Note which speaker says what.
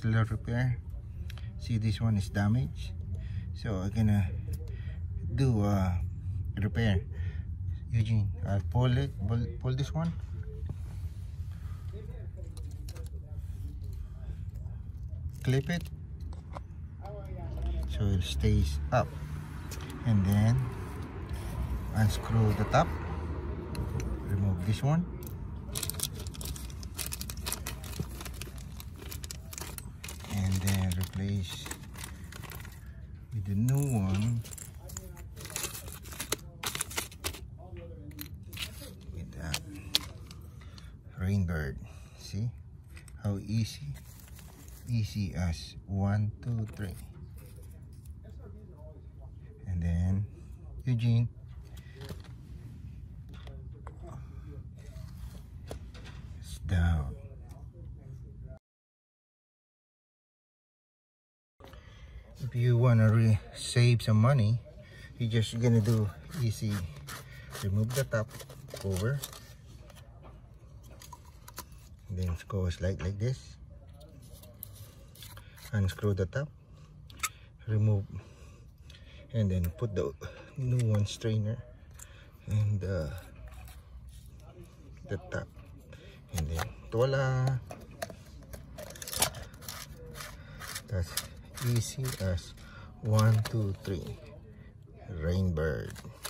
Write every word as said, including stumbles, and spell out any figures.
Speaker 1: little repair. See, this one is damaged, so I'm gonna do a repair. Eugene, I'll pull it, pull, pull this one. Clip it so it stays up, and then unscrew the top, remove this one, and then replace with the new one with that Rainbird. See how easy easy as one, two, three. And then Eugene, it's down. If you want to re save some money, you're just gonna do easy. Remove the top cover, and then it goes like like this. Unscrew the top, remove, and then put the new one strainer and uh, the top, and then voila. That's easy as one, two, three. Rainbird.